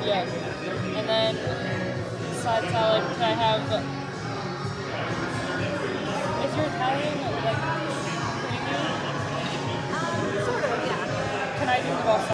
Yeah. And then side salad, can I have, is your Italian like creamy? Sort of, yeah. Can I do the balsamic?